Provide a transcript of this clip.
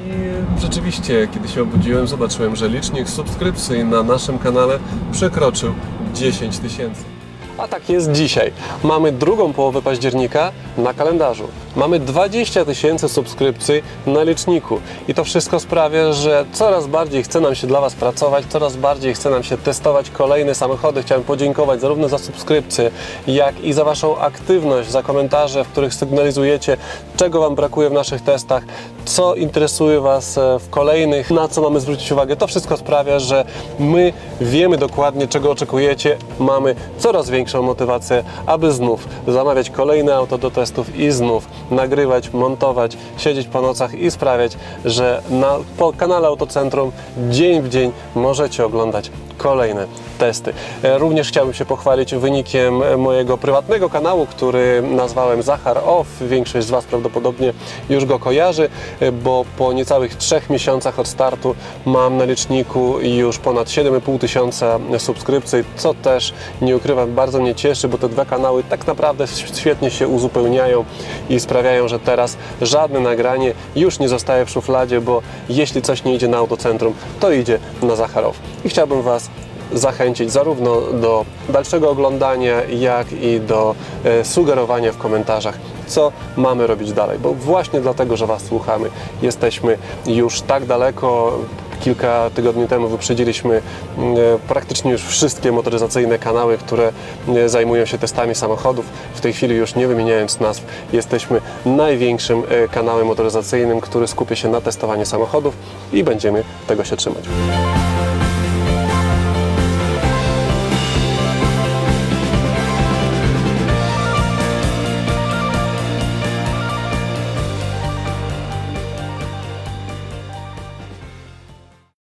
I rzeczywiście, kiedy się obudziłem, zobaczyłem, że licznik subskrypcji na naszym kanale przekroczył 10 000. A tak jest dzisiaj. Mamy drugą połowę października na kalendarzu. Mamy 20 000 subskrypcji na liczniku. I to wszystko sprawia, że coraz bardziej chce nam się dla Was pracować, coraz bardziej chce nam się testować kolejne samochody. Chciałem podziękować zarówno za subskrypcję, jak i za Waszą aktywność, za komentarze, w których sygnalizujecie, czego Wam brakuje w naszych testach, co interesuje Was w kolejnych, na co mamy zwrócić uwagę. To wszystko sprawia, że my wiemy dokładnie, czego oczekujecie. Mamy coraz większą motywację, aby znów zamawiać kolejne auto do testów i znów nagrywać, montować, siedzieć po nocach i sprawiać, że po kanale Autocentrum dzień w dzień możecie oglądać kolejne testy. Również chciałbym się pochwalić wynikiem mojego prywatnego kanału, który nazwałem Zachar Off. Większość z Was prawdopodobnie już go kojarzy, bo po niecałych 3 miesiącach od startu mam na liczniku już ponad 7500 subskrypcji, co też, nie ukrywam, bardzo mnie cieszy, bo te dwa kanały tak naprawdę świetnie się uzupełniają i sprawiają, że teraz żadne nagranie już nie zostaje w szufladzie, bo jeśli coś nie idzie na Autocentrum, to idzie na Zachar Off. I chciałbym Was zachęcić zarówno do dalszego oglądania, jak i do sugerowania w komentarzach, co mamy robić dalej, bo właśnie dlatego, że Was słuchamy, jesteśmy już tak daleko. Kilka tygodni temu wyprzedziliśmy praktycznie już wszystkie motoryzacyjne kanały, które zajmują się testami samochodów. W tej chwili, już nie wymieniając nazw, jesteśmy największym kanałem motoryzacyjnym, który skupia się na testowaniu samochodów i będziemy tego się trzymać.